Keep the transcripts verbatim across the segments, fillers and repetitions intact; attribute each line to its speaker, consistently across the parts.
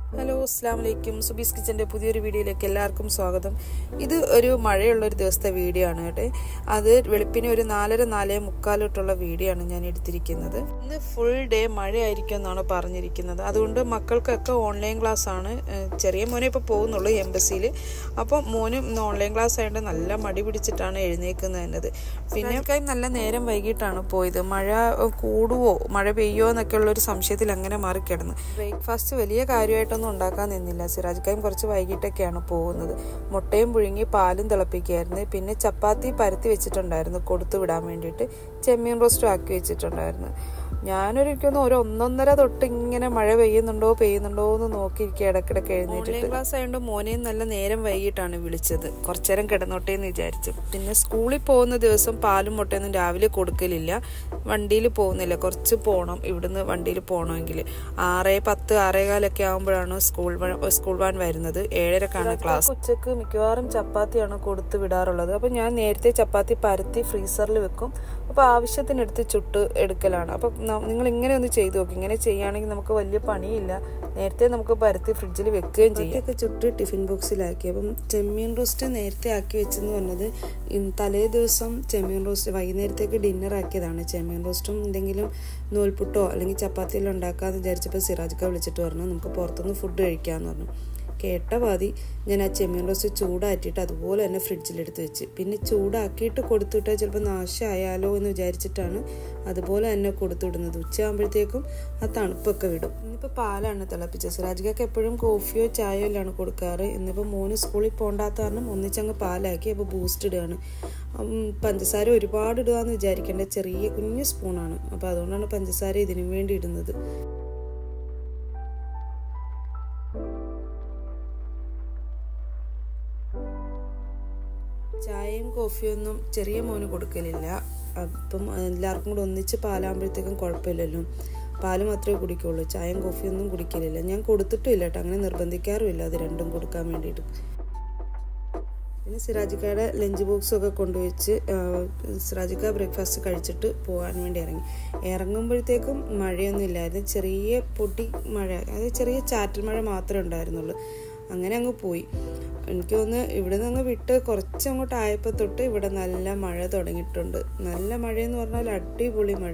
Speaker 1: Hello, അസ്സലാമു അലൈക്കും. സുബീസ് കിച്ചൻ്റെ പുതിയൊരു വീഡിയോയിലേക്ക് എല്ലാവർക്കും സ്വാഗതം. ഇത് ഒരു മഴയുള്ളൊരു ദിവസത്തെ വീഡിയോ ആണ് കേട്ടോ. അത് വെളുപ്പിന് ഒരു നാലര നാലേ മുക്കാലോട്ടുള്ള വീഡിയോ ആണ് ഞാൻ എടുത്തിരിക്കുന്നത്. ഇന്ന് ഫുൾ ഡേ മഴയായിരിക്കും എന്നാണ് പറഞ്ഞിരിക്കുന്നത്. അതുകൊണ്ട് മക്കൾക്കൊക്കെ ഓൺലൈൻ ക്ലാസ് ആണ്. ചെറിയ മോനെ ഇപ്പോൾ പോകുന്നുള്ളൂ എംബസിയിൽ. അപ്പം മോനും ഇന്ന് ഓൺലൈൻ ക്ലാസ് ആയതുകൊണ്ട് നല്ല മടി പിടിച്ചിട്ടാണ് എഴുന്നേക്കുന്നത് എന്നത്. പിന്നെ നല്ല നേരം വൈകിട്ടാണ് പോയത്. മഴ കൂടുവോ മഴ പെയ്യോ എന്നൊക്കെ ഉള്ളൊരു സംശയത്തിൽ അങ്ങനെ മാറിക്കിടന്നു. ബ്രേക്ക്ഫാസ്റ്റ് വലിയ കാര്യമായിട്ടൊന്നും ഉണ്ടാക്കാൻ നിന്നില്ല. സിറാജ് ഖായും കുറച്ച് വൈകിട്ടൊക്കെയാണ് പോകുന്നത്. മുട്ടയും പുഴുങ്ങി പാലും തിളപ്പിക്കുകയായിരുന്നു. പിന്നെ ചപ്പാത്തി പരത്തി വെച്ചിട്ടുണ്ടായിരുന്നു കൊടുത്തു വിടാൻ വേണ്ടിയിട്ട്. ചെമ്മീൻ റോസ്റ്റും ആക്കി വെച്ചിട്ടുണ്ടായിരുന്നു. ഞാനൊരിക്കുന്നു ഒരു ഒന്നൊന്നര തൊട്ട് ഇങ്ങനെ മഴ പെയ്യുന്നുണ്ടോ പെയ്യുന്നുണ്ടോ എന്ന് നോക്കിയിരിക്കുക. ഇടയ്ക്കിടയ്ക്ക് എഴുന്നേറ്റിട്ട് ക്ലാസ് ആയതുകൊണ്ട് മോനെയും നല്ല നേരം വൈകിട്ടാണ് വിളിച്ചത്. കുറച്ചു നേരം കിടന്നോട്ടെ എന്ന് വിചാരിച്ചു. പിന്നെ സ്കൂളിൽ പോകുന്ന ദിവസം പാലും മുട്ടയൊന്നും രാവിലെ കൊടുക്കലില്ല. വണ്ടിയിൽ പോകുന്നില്ല, കുറച്ച് പോകണം. ഇവിടുന്ന് വണ്ടിയിൽ പോകണമെങ്കിൽ ആറേ പത്ത് ആറേകാലൊക്കെ ആകുമ്പോഴാണ് സ്കൂൾ സ്കൂൾ വാൻ വരുന്നത്. ഏഴരക്കാണ് ക്ലാസ്. ഉച്ചക്ക് മിക്കവാറും ചപ്പാത്തിയാണ് കൊടുത്തു വിടാറുള്ളത്. അപ്പം ഞാൻ നേരത്തെ ചപ്പാത്തി പരത്തി ഫ്രീസറിൽ വെക്കും. അപ്പോൾ ആവശ്യത്തിനെടുത്ത് ചുട്ട് എടുക്കലാണ്. അപ്പം നിങ്ങൾ ഇങ്ങനെ ഒന്ന് ചെയ്ത് നോക്കി. ഇങ്ങനെ ചെയ്യുകയാണെങ്കിൽ നമുക്ക് വലിയ പണിയില്ല. നേരത്തെ നമുക്ക് പരത്തി ഫ്രിഡ്ജിൽ വെക്കുകയും ചെയ്യാം. ഒക്കെ ചുട്ട് ടിഫിൻ ബോക്സിലാക്കി. അപ്പം ചെമ്മീൻ റോസ്റ്റ് നേരത്തെ ആക്കി വെച്ചെന്ന് പറഞ്ഞത് തലേ ദിവസം ചെമ്മീൻ റോസ്റ്റ് വൈകുന്നേരത്തേക്ക് ഡിന്നർ ആക്കിയതാണ്. ചെമ്മീൻ റോസ്റ്റും എന്തെങ്കിലും നൂൽപുട്ടോ അല്ലെങ്കിൽ ചപ്പാത്തിയെല്ലാം ഉണ്ടാക്കാമെന്ന് വിചാരിച്ചപ്പോൾ സിറാജ് ഖാ വിളിച്ചിട്ട് പറഞ്ഞു നമുക്ക് പുറത്തുനിന്ന് ഫുഡ് കഴിക്കാമെന്ന് പറഞ്ഞു. കേട്ട പാതി ഞാൻ ആ ചെമ്മീൻ റോസ്റ്റ് ചൂടാറ്റിയിട്ട് അതുപോലെ തന്നെ ഫ്രിഡ്ജിലെടുത്ത് വെച്ച്. പിന്നെ ചൂടാക്കിയിട്ട് കൊടുത്തുവിട്ടാൽ ചിലപ്പോൾ നാശമായാലോ എന്ന് വിചാരിച്ചിട്ടാണ് അതുപോലെ തന്നെ കൊടുത്തുവിടുന്നത്. ഉച്ചയാകുമ്പോഴത്തേക്കും ആ തണുപ്പൊക്കെ വിടും. ഇന്നിപ്പോൾ പാലാണ് തിളപ്പിച്ചത്. സിറാജ് ഖാക്ക് എപ്പോഴും കോഫിയോ ചായയോ എല്ലാം കൊടുക്കാറ്. ഇന്നിപ്പോൾ മോന് സ്കൂളിൽ പോകണ്ടാത്ത കാരണം ഒന്നിച്ചങ്ങ് പാലാക്കി. അപ്പോൾ ബൂസ്റ്റ് ഇടുകയാണ്. പഞ്ചസാര ഒരുപാട് ഇടുക എന്ന് വിചാരിക്കേണ്ട, ചെറിയ കുഞ്ഞു സ്പൂണാണ്. അപ്പോൾ അതുകൊണ്ടാണ് പഞ്ചസാര ഇതിനു വേണ്ടി ഇടുന്നത്. ചായയും കോഫിയൊന്നും ചെറിയ മോന് കൊടുക്കലില്ല. അപ്പം എല്ലാവർക്കും കൂടെ ഒന്നിച്ച് പാലാകുമ്പോഴത്തേക്കും കുഴപ്പമില്ലല്ലോ. പാല് മാത്രമേ കുടിക്കുള്ളൂ. ചായയും കോഫിയൊന്നും കുടിക്കലില്ല. ഞാൻ കൊടുത്തിട്ടുമില്ല കേട്ടോ, അങ്ങനെ നിർബന്ധിക്കാറുമില്ല അത് രണ്ടും കൊടുക്കാൻ വേണ്ടിയിട്ട്. പിന്നെ സിറാജ് ഖായുടെ ലഞ്ച് ബോക്സൊക്കെ കൊണ്ടുവച്ച് സിറാജ് ഖാ ബ്രേക്ക്ഫാസ്റ്റ് കഴിച്ചിട്ട് പോകാൻ വേണ്ടി ഇറങ്ങി. ഇറങ്ങുമ്പോഴത്തേക്കും മഴയൊന്നും ഇല്ലായിരുന്നു. ചെറിയ പൊടി മഴ, അതായത് ചെറിയ ചാറ്റൽ മഴ മാത്രമേ ഉണ്ടായിരുന്നുള്ളൂ. അങ്ങനെ അങ്ങ് പോയി. എനിക്ക് തോന്നുന്നു ഇവിടെ നിന്ന് അങ്ങ് വിട്ട് കുറച്ചങ്ങോട്ട് ആയപ്പോൾ തൊട്ട് ഇവിടെ നല്ല മഴ തുടങ്ങിയിട്ടുണ്ട്. നല്ല മഴയെന്ന് പറഞ്ഞാൽ അടിപൊളി മഴ.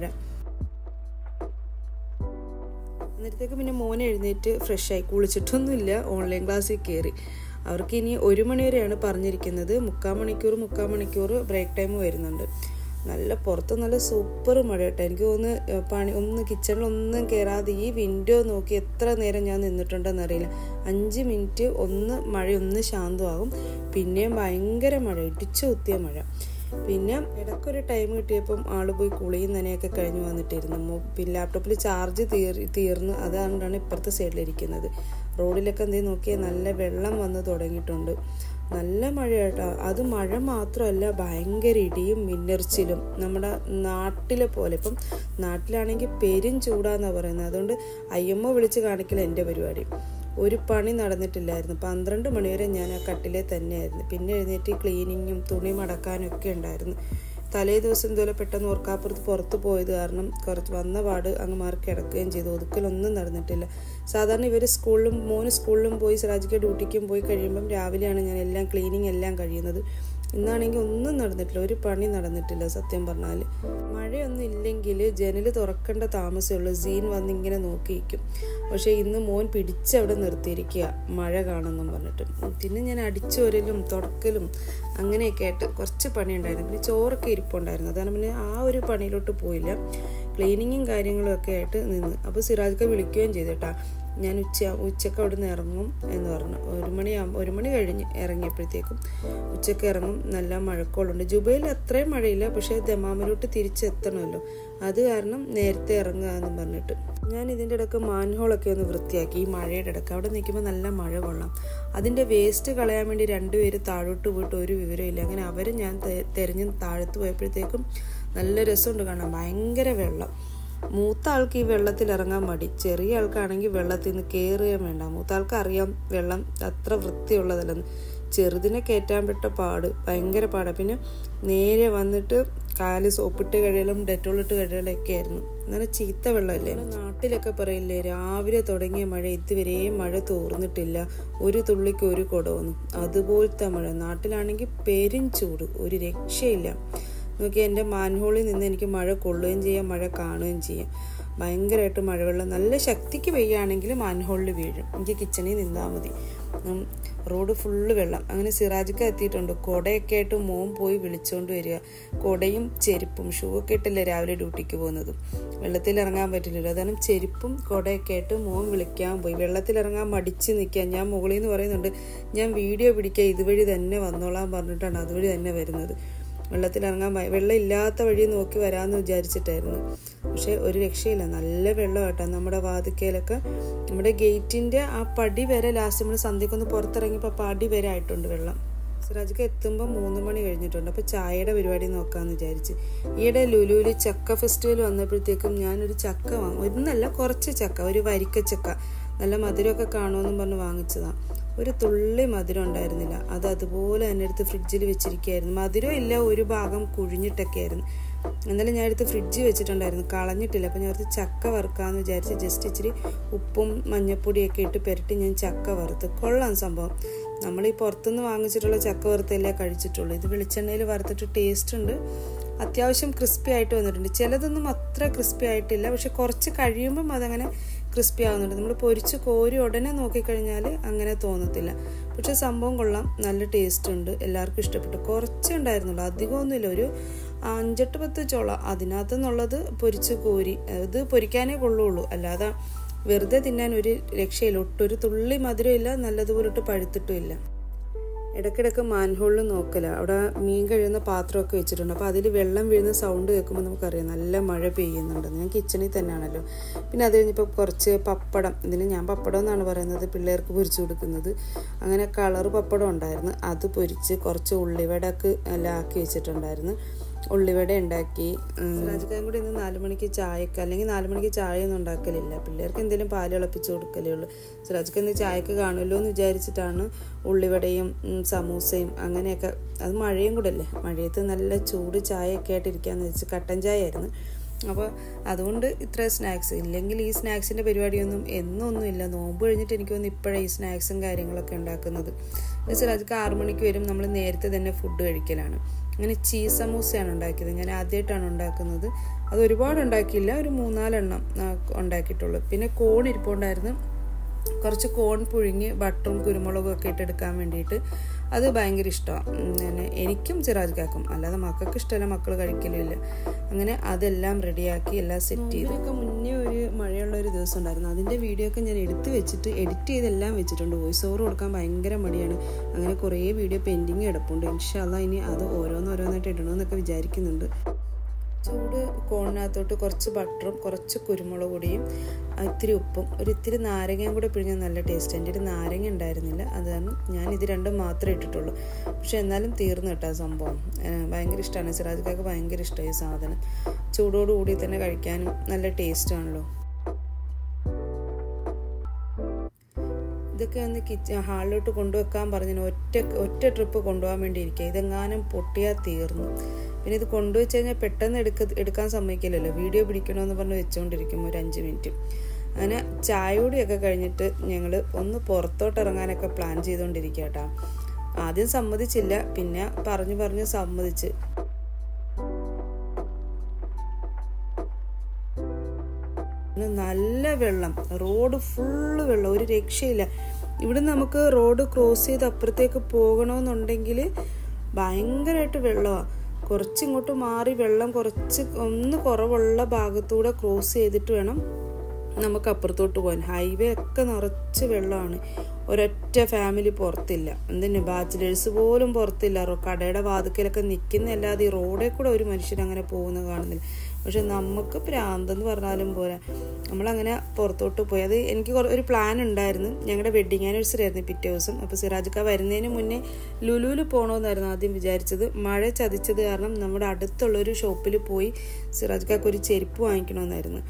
Speaker 1: അന്നേരത്തേക്ക് പിന്നെ മോനെ എഴുന്നേറ്റ് ഫ്രഷായി, കുളിച്ചിട്ടൊന്നുമില്ല, ഓൺലൈൻ ക്ലാസ്സിൽ കയറി. അവർക്ക് ഇനി ഒരു മണിവരെയാണ് പറഞ്ഞിരിക്കുന്നത്. മുക്കാൽ മണിക്കൂർ മുക്കാൽ മണിക്കൂർ ബ്രേക്ക് ടൈം വരുന്നുണ്ട്. നല്ല പുറത്ത് നല്ല സൂപ്പർ മഴ കേട്ടോ. എനിക്ക് തോന്നുന്നു പണി ഒന്ന് കിച്ചണിലൊന്നും കയറാതെ ഈ വിൻഡോ നോക്കി എത്ര നേരം ഞാൻ നിന്നിട്ടുണ്ടെന്നറിയില്ല. അഞ്ച് മിനിറ്റ് ഒന്ന് മഴ ഒന്ന് ശാന്തമാകും, പിന്നെയും ഭയങ്കര മഴ, ഇടിച്ചു കുത്തിയ മഴ. പിന്നെ ഇടയ്ക്കൊരു ടൈം കിട്ടിയപ്പം ആൾ പോയി കുളിയും നനയൊക്കെ കഴിഞ്ഞ് വന്നിട്ടിരുന്നു. പിന്നെ ലാപ്ടോപ്പിൽ ചാർജ് തീർ തീർന്ന് അതുകൊണ്ടാണ് ഇപ്പുറത്തെ സൈഡിലിരിക്കുന്നത്. റോഡിലൊക്കെ എന്തെങ്കിലും നോക്കിയാൽ നല്ല വെള്ളം വന്ന് തുടങ്ങിയിട്ടുണ്ട്. നല്ല മഴ കേട്ടോ. അത് മഴ മാത്രമല്ല, ഭയങ്കര ഇടിയും മിന്നർച്ചിലും. നമ്മുടെ നാട്ടിലെ പോലെ. ഇപ്പം നാട്ടിലാണെങ്കിൽ പെരും ചൂടാന്നാണ് പറയുന്നത്. അതുകൊണ്ട് അയ്യമ്മ വിളിച്ച് കാണിക്കല എൻ്റെ പരിപാടി. ഒരു പണി നടന്നിട്ടില്ലായിരുന്നു. പന്ത്രണ്ട് മണിവരെ ഞാൻ ആ കട്ടിലേ തന്നെയായിരുന്നു. പിന്നെ എഴുന്നേറ്റ് ക്ലീനിങ്ങും തുണി മടക്കാനും ഒക്കെ ഉണ്ടായിരുന്നു. തലേ ദിവസം ഇതുപോലെ പെട്ടെന്ന് ഓർക്കാപ്പുറത്ത് പുറത്ത് പോയത് കാരണം കുറച്ച് വന്ന പാട് അങ്ങ് മാറി കിടക്കുകയും ചെയ്തു. ഒതുക്കലൊന്നും നടന്നിട്ടില്ല. സാധാരണ ഇവർ സ്കൂളിലും മോന് സ്കൂളിലും പോയി സിറാജ് ഖാ ഡ്യൂട്ടിക്കും പോയി കഴിയുമ്പം രാവിലെയാണ് ഞാൻ എല്ലാം ക്ലീനിങ് എല്ലാം കഴിയുന്നത്. ഇന്നാണെങ്കിൽ ഒന്നും നടന്നിട്ടില്ല, ഒരു പണി നടന്നിട്ടില്ല സത്യം പറഞ്ഞാൽ. മഴയൊന്നും ഇല്ലെങ്കിൽ ജനൽ തുറക്കേണ്ട താമസമുള്ളൂ. സീൻ വന്നിങ്ങനെ നോക്കിയിരിക്കും. പക്ഷേ ഇന്ന് മോൻ പിടിച്ചവിടെ നിർത്തിയിരിക്കുക മഴ കാണുമെന്നും പറഞ്ഞിട്ട്. പിന്നെ ഞാൻ അടിച്ചോരലും തുടക്കലും അങ്ങനെയൊക്കെ ആയിട്ട് കുറച്ച് പണിയുണ്ടായിരുന്നു. പിന്നെ ചോറൊക്കെ ഇരിപ്പുണ്ടായിരുന്നു. അതാണ് പിന്നെ ആ ഒരു പണിയിലോട്ട് പോയില്ല. ക്ലീനിങ്ങും കാര്യങ്ങളും ഒക്കെ ആയിട്ട് നിന്ന്. അപ്പോൾ സിറാജ് ഖാ വിളിക്കുകയും ചെയ്തിട്ടാ ഞാൻ ഉച്ച ഉച്ചക്ക് അവിടെ നിന്ന് ഇറങ്ങും എന്ന് പറഞ്ഞു. ഒരു മണിയാകുമ്പോൾ ഒരു മണി കഴിഞ്ഞ് ഇറങ്ങിയപ്പോഴത്തേക്കും ഉച്ചക്ക് ഇറങ്ങും. നല്ല മഴക്കോളുണ്ട്. ജുബൈയിൽ അത്രയും മഴയില്ല, പക്ഷേ ദമാമിലോട്ട് തിരിച്ചെത്തണമല്ലോ, അത് കാരണം നേരത്തെ ഇറങ്ങുക എന്ന് പറഞ്ഞിട്ട് ഞാൻ ഇതിൻ്റെ ഇടയ്ക്ക് മാൻഹോളൊക്കെ ഒന്ന് വൃത്തിയാക്കി. ഈ മഴയുടെ ഇടയ്ക്ക് അവിടെ നിൽക്കുമ്പോൾ നല്ല മഴ കൊള്ളാം. അതിൻ്റെ വേസ്റ്റ് കളയാൻ വേണ്ടി രണ്ടുപേര് താഴോട്ട് പോയിട്ട് ഒരു വിവരമില്ല. അങ്ങനെ അവർ ഞാൻ തെരഞ്ഞ് താഴത്ത് പോയപ്പോഴത്തേക്കും നല്ല രസമുണ്ട് കാണാൻ. ഭയങ്കര വെള്ളം. മൂത്ത ആൾക്ക് ഈ വെള്ളത്തിൽ ഇറങ്ങാൻ മടി. ചെറിയ ആൾക്കാണെങ്കിൽ വെള്ളത്തിൽ നിന്ന് കയറുകയും വേണ്ട. മൂത്ത ആൾക്ക് അറിയാം വെള്ളം അത്ര വൃത്തിയുള്ളതല്ലെന്ന്. ചെറുതിനെ കയറ്റാൻ പെട്ട പാട് ഭയങ്കര പാടാണ്. പിന്നെ നേരെ വന്നിട്ട് കാല് സോപ്പിട്ട് കഴിയലും ഡെറ്റോളിട്ട് കഴിയലൊക്കെ ആയിരുന്നു. എന്നാലും ചീത്ത വെള്ളമല്ലേ. നാട്ടിലൊക്കെ പറയില്ലേ, രാവിലെ തുടങ്ങിയ മഴ ഇതുവരെയും മഴ തോർന്നിട്ടില്ല, ഒരു തുള്ളിക്ക് ഒരു കുടവൊന്നും. അതുപോലത്തെ മഴ. നാട്ടിലാണെങ്കിൽ പെരും ചൂട്, ഒരു രക്ഷയില്ല. നോക്കി, എൻ്റെ മാൻഹോളിൽ നിന്ന് എനിക്ക് മഴ കൊള്ളുകയും ചെയ്യാം, മഴ കാണുകയും ചെയ്യാം. ഭയങ്കരമായിട്ട് മഴവെള്ളം നല്ല ശക്തിക്ക് പെയ്യുകയാണെങ്കിൽ മാൻഹോളിൽ വീഴും. എനിക്ക് കിച്ചണിൽ നിന്നാൽ മതി. റോഡ് ഫുള്ള് വെള്ളം. അങ്ങനെ സിറാജിക്ക എത്തിയിട്ടുണ്ട്. കുടയൊക്കെ ആയിട്ട് മോൻ പോയി വിളിച്ചുകൊണ്ട് വരിക. കുടയും ചെരുപ്പും ഷൂ ഒക്കെ ഇട്ടല്ലേ രാവിലെ ഡ്യൂട്ടിക്ക് പോകുന്നത്. വെള്ളത്തിൽ ഇറങ്ങാൻ പറ്റില്ലല്ലോ. അതാണ് ചെരുപ്പും കുടയൊക്കെ ആയിട്ട് മോൻ വിളിക്കാൻ പോയി. വെള്ളത്തിലിറങ്ങാൻ മടിച്ച് നിൽക്കുക. ഞാൻ മുകളിൽ നിന്ന് പറയുന്നുണ്ട്, ഞാൻ വീഡിയോ പിടിക്കുക, ഇതുവഴി തന്നെ വന്നോളാൻ പറഞ്ഞിട്ടാണ് അതുവഴി തന്നെ വരുന്നത്. വെള്ളത്തിലിറങ്ങാൻ വെള്ളം ഇല്ലാത്ത വഴി നോക്കി വരാമെന്ന് വിചാരിച്ചിട്ടായിരുന്നു. പക്ഷെ ഒരു രക്ഷയില്ല, നല്ല വെള്ളം കേട്ടോ. നമ്മുടെ വാതിക്കയിലൊക്കെ നമ്മുടെ ഗേറ്റിൻ്റെ ആ പടി വരെ ലാസ്റ്റ് നമ്മൾ സന്ധ്യക്കൊന്ന് പുറത്തിറങ്ങിയപ്പോൾ പടി വരെ ആയിട്ടുണ്ട് വെള്ളം. സിറാജിക്ക എത്തുമ്പോൾ മൂന്ന് മണി കഴിഞ്ഞിട്ടുണ്ട്. അപ്പോൾ ചായയുടെ പരിപാടി നോക്കാമെന്ന് വിചാരിച്ച്. ഈയിടെ ലുലുവിൽ ചക്ക ഫെസ്റ്റിവൽ വന്നപ്പോഴത്തേക്കും ഞാനൊരു ചക്ക വാങ്ങും. ഒന്നല്ല, കുറച്ച് ചക്ക, ഒരു വരിക്കച്ചക്ക, നല്ല മധുരമൊക്കെ കാണുമെന്നും പറഞ്ഞ് വാങ്ങിച്ചതാണ്. ഒരു തുള്ളി മധുരം ഉണ്ടായിരുന്നില്ല. അത് അതുപോലെ തന്നെ എടുത്ത് ഫ്രിഡ്ജിൽ വെച്ചിരിക്കുകയായിരുന്നു. മധുരം ഇല്ല, ഒരു ഭാഗം കുഴിഞ്ഞിട്ടൊക്കെ ആയിരുന്നു. എന്നാലും ഞാൻ എടുത്ത് ഫ്രിഡ്ജിൽ വെച്ചിട്ടുണ്ടായിരുന്നു, കളഞ്ഞിട്ടില്ല. അപ്പം ഞാൻ എടുത്ത് ചക്ക വറുക്കാമെന്ന് വിചാരിച്ച് ജസ്റ്റ് ഇച്ചിരി ഉപ്പും മഞ്ഞപ്പൊടിയൊക്കെ ഇട്ട് പെരട്ടി ഞാൻ ചക്ക വറുത്ത്. കൊള്ളാം സംഭവം. നമ്മൾ ഈ പുറത്തുനിന്ന് വാങ്ങിച്ചിട്ടുള്ള ചക്ക വറുത്തല്ലേ കഴിച്ചിട്ടുള്ളൂ. ഇത് വെളിച്ചെണ്ണയിൽ വറുത്തിട്ട് ടേസ്റ്റ് ഉണ്ട്. അത്യാവശ്യം ക്രിസ്പി ആയിട്ട് വന്നിട്ടുണ്ട്. ചിലതൊന്നും അത്ര ക്രിസ്പി ആയിട്ടില്ല, പക്ഷെ കുറച്ച് കഴിയുമ്പം അതങ്ങനെ ക്രിസ്പി ആവുന്നുണ്ട്. നമ്മൾ പൊരിച്ച് കോരി ഉടനെ നോക്കിക്കഴിഞ്ഞാൽ അങ്ങനെ തോന്നത്തില്ല. പക്ഷെ സംഭവം കൊള്ളാം, നല്ല ടേസ്റ്റ് ഉണ്ട്, എല്ലാവർക്കും ഇഷ്ടപ്പെട്ടു. കുറച്ചേ ഉണ്ടായിരുന്നുള്ളൂ, അധികമൊന്നുമില്ല. ഒരു അഞ്ചെട്ട് പത്ത് ചോള അതിനകത്ത് നിന്നുള്ളത് പൊരിച്ച് കോരി. ഇത് പൊരിക്കാനേ കൊള്ളുള്ളൂ, അല്ലാതെ വെറുതെ തിന്നാൻ ഒരു രക്ഷയില്ല. ഒട്ടൊരു തുള്ളി മധുരമില്ല, നല്ലതുപോലെ ഇട്ട് പഴുത്തിട്ടും ഇല്ല. ഇടയ്ക്കിടയ്ക്ക് മാൻഹോളിൽ നോക്കല, അവിടെ മീൻ കഴിയുന്ന പാത്രമൊക്കെ വെച്ചിട്ടുണ്ട്. അപ്പോൾ അതിൽ വെള്ളം വീഴുന്ന സൗണ്ട് കേൾക്കുമ്പോൾ നമുക്കറിയാം നല്ല മഴ പെയ്യുന്നുണ്ട്. ഞാൻ കിച്ചണിൽ തന്നെയാണല്ലോ. പിന്നെ അത് കഴിഞ്ഞപ്പോൾ കുറച്ച് പപ്പടം, ഇതിന് ഞാൻ പപ്പടം എന്നാണ് പറയുന്നത്, പിള്ളേർക്ക് പൊരിച്ചു കൊടുക്കുന്നത്. അങ്ങനെ കളർ പപ്പടം ഉണ്ടായിരുന്നു, അത് പൊരിച്ച് കുറച്ച് ഉള്ളിവടക്ക് എല്ലാം ആക്കി വെച്ചിട്ടുണ്ടായിരുന്നു. ഉള്ളിവട ഉണ്ടാക്കി. സിറാജിക്കായും കൂടി ഇന്ന് നാല് മണിക്ക് ചായക്ക്, അല്ലെങ്കിൽ നാല് മണിക്ക് ചായ ഒന്നും ഉണ്ടാക്കലില്ല, പിള്ളേർക്ക് എന്തെങ്കിലും പാല് തിളപ്പിച്ച് കൊടുക്കലേ ഉള്ളൂ. സിറാജിക്ക് ഇന്ന് ചായക്ക് കാണുമല്ലോ എന്ന് വിചാരിച്ചിട്ടാണ് ഉള്ളിവടയും സമൂസയും അങ്ങനെയൊക്കെ. അത് മഴയും കൂടെ അല്ലേ, മഴയത്ത് നല്ല ചൂട് ചായയൊക്കെ ആയിട്ട് ഇരിക്കാമെന്ന് വെച്ച് കട്ടൻ ചായ ആയിരുന്നു. അപ്പോൾ അതുകൊണ്ട് ഇത്ര സ്നാക്സ്. ഇല്ലെങ്കിൽ ഈ സ്നാക്സിൻ്റെ പരിപാടിയൊന്നും എന്നൊന്നും ഇല്ല. നോമ്പ് കഴിഞ്ഞിട്ട് എനിക്ക് തോന്നുന്നു ഇപ്പോഴേ ഈ സ്നാക്സും കാര്യങ്ങളൊക്കെ ഉണ്ടാക്കുന്നത്. സിറാജിക്ക് ആറു മണിക്ക് വരും, നമ്മൾ നേരത്തെ തന്നെ ഫുഡ് കഴിക്കലാണ്. അങ്ങനെ ചീസ് സമൂസയാണ് ഉണ്ടാക്കിയത്. ഞാൻ ആദ്യമായിട്ടാണ് ഉണ്ടാക്കുന്നത്. അത് ഒരുപാട് ഉണ്ടാക്കിയില്ല, ഒരു മൂന്നാലെണ്ണം ഉണ്ടാക്കിയിട്ടുള്ളൂ. പിന്നെ കോൺ ഇരിപ്പുണ്ടായിരുന്നു, കുറച്ച് കോൺ പുഴുങ്ങി ബട്ടറും കുരുമുളകും ഒക്കെ ഇട്ടെടുക്കാൻ വേണ്ടിയിട്ട്. അത് ഭയങ്കര ഇഷ്ടമാണ് എനിക്കും സിറാജിക്കാക്കും, അല്ലാതെ മക്കൾക്ക് ഇഷ്ടമല്ല, മക്കൾ കഴിക്കലില്ല. അങ്ങനെ അതെല്ലാം റെഡിയാക്കി എല്ലാം സെറ്റ് ചെയ്തു. ഒക്കെ മുന്നേ ഒരു മഴയുള്ള ഒരു ദിവസം ഉണ്ടായിരുന്നു, അതിൻ്റെ വീഡിയോ ഒക്കെ ഞാൻ എടുത്ത് വെച്ചിട്ട് എഡിറ്റ് ചെയ്തെല്ലാം വെച്ചിട്ടുണ്ട്. വോയിസ് ഓവർ കൊടുക്കാൻ ഭയങ്കര മടിയാണ്. അങ്ങനെ കുറേ വീഡിയോ പെൻഡിങ് കിടപ്പുണ്ട്. ഇൻഷാ അല്ലാഹ് ഇനി അത് ഓരോന്നോരോന്നായിട്ട് ഇടണമെന്നൊക്കെ വിചാരിക്കുന്നുണ്ട്. ചൂട് കോണിനകത്തോട്ട് കുറച്ച് ബട്ടറും കുറച്ച് കുരുമുളക് പൊടിയും ഇത്തിരി ഉപ്പും ഒരു ഇത്തിരി നാരങ്ങയും കൂടെ പിഴിഞ്ഞാൽ നല്ല ടേസ്റ്റ്. എൻ്റെ ഒരു നാരങ്ങ ഉണ്ടായിരുന്നില്ല, അതാണ് ഞാൻ ഇത് രണ്ടും മാത്രമേ ഇട്ടിട്ടുള്ളൂ. പക്ഷെ എന്നാലും തീർന്നു കേട്ടോ സംഭവം. ഭയങ്കര ഇഷ്ടമാണ്, സിറാജിക്കാക്ക് ഭയങ്കര ഇഷ്ടമായി ഈ സാധനം. ചൂടോടുകൂടി തന്നെ കഴിക്കാനും നല്ല ടേസ്റ്റാണല്ലോ. ഇതൊക്കെ ഒന്ന് കിച്ചൺ ഹാളിലോട്ട് കൊണ്ടുവെക്കാൻ പറഞ്ഞു. ഒറ്റ ഒറ്റ ട്രിപ്പ് കൊണ്ടുപോകാൻ വേണ്ടി ഇരിക്കുക. ഇതെങ്ങാനും പൊട്ടിയാൽ തീർന്നു. പിന്നെ ഇത് കൊണ്ടുവച്ച് കഴിഞ്ഞാൽ പെട്ടെന്ന് എടുക്ക എടുക്കാൻ സമ്മതിക്കില്ലല്ലോ, വീഡിയോ പിടിക്കണമെന്ന് പറഞ്ഞ് വെച്ചുകൊണ്ടിരിക്കും ഒരു അഞ്ച് മിനിറ്റ്. അങ്ങനെ ചായയോടെയൊക്കെ കഴിഞ്ഞിട്ട് ഞങ്ങൾ ഒന്ന് പുറത്തോട്ട് ഇറങ്ങാനൊക്കെ പ്ലാൻ ചെയ്തുകൊണ്ടിരിക്കുക കേട്ടോ. ആദ്യം സമ്മതിച്ചില്ല, പിന്നെ പറഞ്ഞു പറഞ്ഞ് സമ്മതിച്ച്. നല്ല വെള്ളം, റോഡ് ഫുള്ള് വെള്ളം, ഒരു രക്ഷയില്ല. ഇവിടെ നമുക്ക് റോഡ് ക്രോസ് ചെയ്ത് അപ്പുറത്തേക്ക് പോകണമെന്നുണ്ടെങ്കിൽ ഭയങ്കരമായിട്ട് വെള്ളമാണ്. കുറച്ചിങ്ങോട്ട് മാറി വെള്ളം കുറച്ച് ഒന്ന് കുറവുള്ള ഭാഗത്തൂടെ ക്രോസ് ചെയ്തിട്ട് വേണം നമുക്ക് അപ്പുറത്തോട്ട് പോകാൻ. ഹൈവേ ഒക്കെ നിറച്ച് വെള്ളമാണ്. ഒരൊറ്റ ഫാമിലി പുറത്തില്ല, എന്തിന് ബാച്ചിലേഴ്സ് പോലും പുറത്തില്ല. കടയുടെ വാതിക്കലൊക്കെ നിൽക്കുന്നതല്ലാതെ ഈ റോഡിൽ കൂടെ ഒരു മനുഷ്യൻ അങ്ങനെ പോകുന്നത് കാണുന്നില്ല. പക്ഷെ നമുക്ക് പ്രാന്തെന്ന് പറഞ്ഞാലും പോരാ, നമ്മളങ്ങനെ പുറത്തോട്ട് പോയി. അത് എനിക്ക് ഒരു പ്ലാൻ ഉണ്ടായിരുന്നു, ഞങ്ങളുടെ വെഡ്ഡിങ് ആനിവേഴ്സറി ആയിരുന്നു പിറ്റേ ദിവസം. അപ്പോൾ സിറാജിക്ക വരുന്നതിന് മുന്നേ ലുലുവിൽ പോകണമെന്നായിരുന്നു ആദ്യം വിചാരിച്ചത്. മഴ ചതിച്ചത് കാരണം നമ്മുടെ അടുത്തുള്ളൊരു ഷോപ്പിൽ പോയി സിറാജിക്കാക്ക് ഒരു ചെരുപ്പ് വാങ്ങിക്കണമെന്നായിരുന്നു.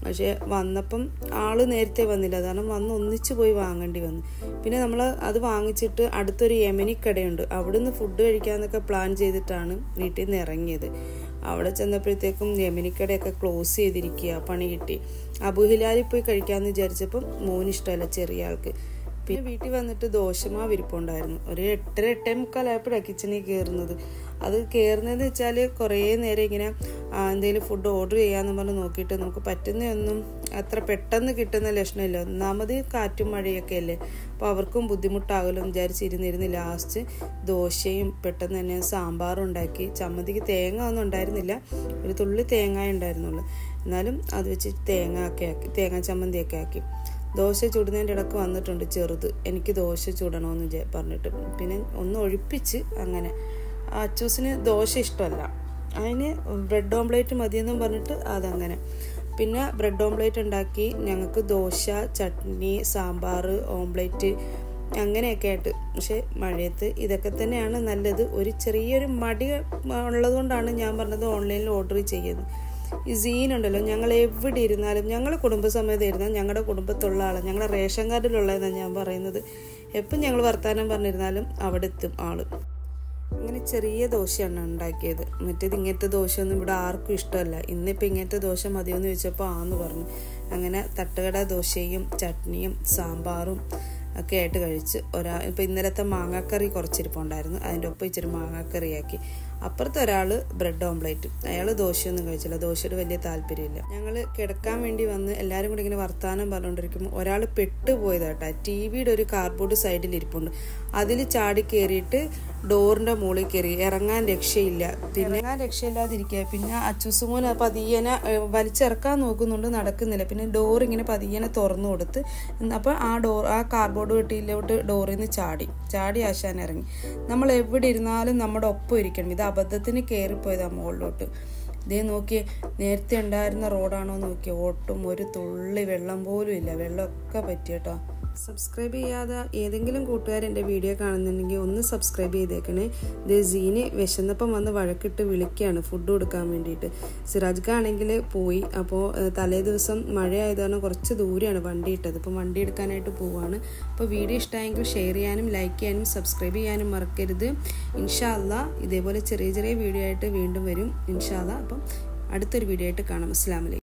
Speaker 1: പക്ഷേ വന്നപ്പം ആൾ നേരത്തെ വന്നില്ല, കാരണം വന്ന് ഒന്നിച്ച് പോയി വാങ്ങേണ്ടി വന്നു. പിന്നെ നമ്മൾ അത് വാങ്ങിച്ചിട്ട് അടുത്തൊരു യമനി കടയുണ്ട്, അവിടുന്ന് ഫുഡ് കഴിക്കാമെന്നൊക്കെ പ്ലാൻ ചെയ്തിട്ടാണ് വീട്ടിൽ നിന്ന് ഇറങ്ങിയത്. അവിടെ ചെന്നപ്പോഴത്തേക്കും യമനിക്കടയൊക്കെ ക്ലോസ് ചെയ്തിരിക്കുക, പണി കിട്ടി. അബുഹിലാലിൽ പോയി കഴിക്കാമെന്ന് വിചാരിച്ചപ്പം മോനിഷ്ടമല്ല, ചെറിയ ആൾക്ക്. പിന്നെ വീട്ടിൽ വന്നിട്ട് ദോശമാവ് ഇരിപ്പുണ്ടായിരുന്നു. ഒരു എട്ടര എട്ടേ മുക്കാലായപ്പോഴാണ് കിച്ചണിൽ കയറുന്നത്. അത് കയറുന്നതെന്ന് വെച്ചാൽ കുറേ നേരം ഇങ്ങനെ എന്തെങ്കിലും ഫുഡ് ഓർഡർ ചെയ്യാമെന്ന് പറഞ്ഞ് നോക്കിയിട്ട് നമുക്ക് പറ്റുന്നതൊന്നും അത്ര പെട്ടെന്ന് കിട്ടുന്ന ലക്ഷണമില്ല. ഒന്നാമത് കാറ്റും മഴയൊക്കെ അല്ലേ, അപ്പോൾ അവർക്കും ബുദ്ധിമുട്ടാകുമല്ലോ എന്ന് വിചാരിച്ചിരുന്നിരുന്ന് ലാസ്റ്റ് ദോശയും പെട്ടെന്ന് തന്നെ സാമ്പാറും ഉണ്ടാക്കി. ചമ്മന്തിക്ക് തേങ്ങ ഒന്നും ഉണ്ടായിരുന്നില്ല, ഒരു തുള്ളി തേങ്ങ ഉണ്ടായിരുന്നുള്ളൂ. എന്നാലും അത് വെച്ച് തേങ്ങ ഒക്കെ ആക്കി, തേങ്ങ ചമ്മന്തിയൊക്കെ ആക്കി. ദോശ ചുടുന്നതിൻ്റെ ഇടക്ക് വന്നിട്ടുണ്ട് ചെറുത്, എനിക്ക് ദോശ ചുടണമെന്ന് പറഞ്ഞിട്ട്. പിന്നെ ഒന്ന് ഒഴിപ്പിച്ച് അങ്ങനെ. അച്ചൂസിന് ദോശ ഇഷ്ടമല്ല, അതിന് ബ്രെഡ് ഓംപ്ലേറ്റ് മതിയെന്നും പറഞ്ഞിട്ട് അതങ്ങനെ. പിന്നെ ബ്രെഡ് ഓംപ്ലേറ്റ് ഉണ്ടാക്കി. ഞങ്ങൾക്ക് ദോശ, ചട്നി, സാമ്പാർ, ഓംപ്ലേറ്റ് അങ്ങനെയൊക്കെ ആയിട്ട്. പക്ഷെ മഴയത്ത് ഇതൊക്കെ തന്നെയാണ് നല്ലത്. ഒരു ചെറിയൊരു മടി ഉള്ളതുകൊണ്ടാണ് ഞാൻ പറഞ്ഞത് ഓൺലൈനിൽ ഓർഡർ ചെയ്യുന്നത്. ഈ സീനുണ്ടല്ലോ, ഞങ്ങൾ എവിടെ ഇരുന്നാലും, ഞങ്ങൾ കുടുംബസമേതം ഇരുന്നാൽ ഞങ്ങളുടെ കുടുംബത്തുള്ള ആൾ, ഞങ്ങളുടെ റേഷൻ കാർഡിലുള്ളതെന്നാണ് ഞാൻ പറയുന്നത്. എപ്പം ഞങ്ങൾ വർത്തമാനം പറഞ്ഞിരുന്നാലും അവിടെ എത്തും ആൾ. അങ്ങനെ ചെറിയ ദോശയാണ് ഉണ്ടാക്കിയത്. മറ്റേത് ഇങ്ങനത്തെ ദോശയൊന്നും ഇവിടെ ആർക്കും ഇഷ്ടമല്ല. ഇന്നിപ്പോൾ ഇങ്ങനത്തെ ദോശ മതിയോന്ന് ചോദിച്ചപ്പോൾ ആന്ന് പറഞ്ഞു. അങ്ങനെ തട്ടുകട ദോശയും ചട്നിയും സാമ്പാറും ഒക്കെ ആയിട്ട് കഴിച്ച്. ഒരാ ഇപ്പം ഇന്നലത്തെ മാങ്ങാക്കറി കുറച്ചിരിപ്പുണ്ടായിരുന്നു, അതിൻ്റെ ഒപ്പം ഇച്ചിരി മാങ്ങാക്കറിയാക്കി. അപ്പുറത്തെ ഒരാൾ ബ്രെഡ് ഓംപ്ലേറ്റ്, അയാൾ ദോശയൊന്നും കഴിച്ചില്ല, ദോശയോട് വലിയ താല്പര്യമില്ല. ഞങ്ങൾ കിടക്കാൻ വേണ്ടി വന്ന് എല്ലാവരും കൂടി ഇങ്ങനെ വർത്താനം പറഞ്ഞുകൊണ്ടിരിക്കുമ്പോൾ ഒരാൾ പെട്ടുപോയതാട്ടാ. ടി വിയുടെ ഒരു കാർഡ്ബോർഡ് സൈഡിൽ ഇരിപ്പുണ്ട്, അതിൽ ചാടി കയറിയിട്ട് ഡോറിൻ്റെ മുകളിൽ കയറി. ഇറങ്ങാൻ രക്ഷയില്ല, പിന്നെ ഇറങ്ങാൻ രക്ഷയില്ലാതിരിക്കുക. പിന്നെ അച്ചൂസുമോൻ പതിയനെ വലിച്ചിറക്കാൻ നോക്കുന്നുണ്ട്, നടക്കുന്നില്ല. പിന്നെ ഡോർ ഇങ്ങനെ പതിയനെ തുറന്നു കൊടുത്ത്, അപ്പോൾ ആ ഡോർ ആ കാർഡ്ബോർഡ് വെട്ടിയിലോട്ട് ഡോറിൽ നിന്ന് ചാടി ചാടി ആശാൻ ഇറങ്ങി. നമ്മൾ എവിടെ ഇരുന്നാലും നമ്മുടെ ഒപ്പം ഇരിക്കണം. ഇത് അബദ്ധത്തിന് കയറിപ്പോയതാ മുകളിലോട്ട്. ഇതേ നോക്കിയേ, നേരത്തെ ഉണ്ടായിരുന്ന റോഡാണോ നോക്കിയേ, ഒട്ടും ഒരു തുള്ളി വെള്ളം പോലും ഇല്ല, വെള്ളമൊക്കെ പറ്റി കേട്ടോ. സബ്സ്ക്രൈബ് ചെയ്യാതെ ഏതെങ്കിലും കൂട്ടുകാർ എൻ്റെ വീഡിയോ കാണുന്നുണ്ടെങ്കിൽ ഒന്ന് സബ്സ്ക്രൈബ് ചെയ്തേക്കണേ. ഇത് സീന് വിശന്നപ്പം വന്ന് വഴക്കിട്ട് വിളിക്കുകയാണ് ഫുഡ് കൊടുക്കാൻ വേണ്ടിയിട്ട്. സിറാജ്ക്ക് ആണെങ്കിൽ പോയി. അപ്പോൾ തലേ ദിവസം മഴയായതാണ്, കുറച്ച് ദൂരെയാണ് വണ്ടി ഇട്ടത്. അപ്പം വണ്ടി എടുക്കാനായിട്ട് പോവാണ്. അപ്പോൾ വീഡിയോ ഇഷ്ടമായെങ്കിൽ ഷെയർ ചെയ്യാനും ലൈക്ക് ചെയ്യാനും സബ്സ്ക്രൈബ് ചെയ്യാനും മറക്കരുത്. ഇൻഷാ അല്ലാ ഇതേപോലെ ചെറിയ ചെറിയ വീഡിയോ ആയിട്ട് വീണ്ടും വരും ഇൻഷാ അല്ലാ. അപ്പം അടുത്തൊരു വീഡിയോ ആയിട്ട് കാണാം. അസ്സലാമു അലൈക്കും.